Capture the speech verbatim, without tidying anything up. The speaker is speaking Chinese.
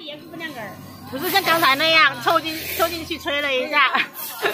不是像刚才那样凑进凑进去吹了一下。